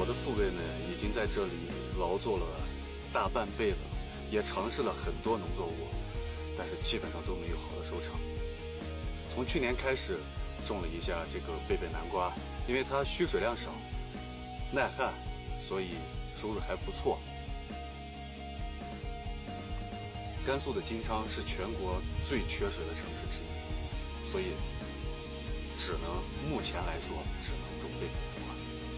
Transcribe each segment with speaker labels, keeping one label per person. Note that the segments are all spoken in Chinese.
Speaker 1: 我的父辈们已经在这里劳作了大半辈子，也尝试了很多农作物，但是基本上都没有好的收成。从去年开始种了一下这个贝贝南瓜，因为它需水量少，耐旱，所以收入还不错。甘肃的金昌是全国最缺水的城市之一，所以目前来说只能种贝贝南瓜。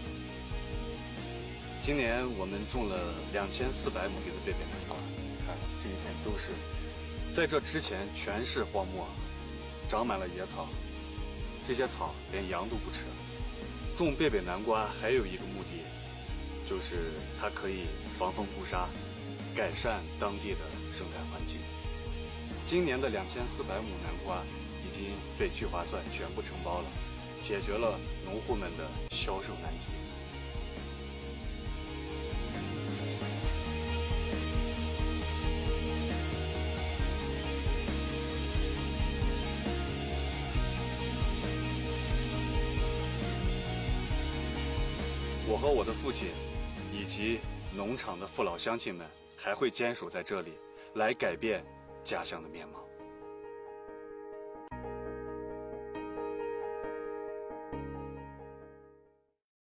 Speaker 1: 今年我们种了2400亩地的贝贝南瓜，看这一片都是，在这之前全是荒漠，长满了野草，这些草连羊都不吃。种贝贝南瓜还有一个目的，就是它可以防风固沙，改善当地的生态环境。今年的2400亩南瓜已经被聚划算全部承包了，解决了农户们的销售难题。我和我的父亲以及农场的父老乡亲们还会坚守在这里，来改变家乡的面貌。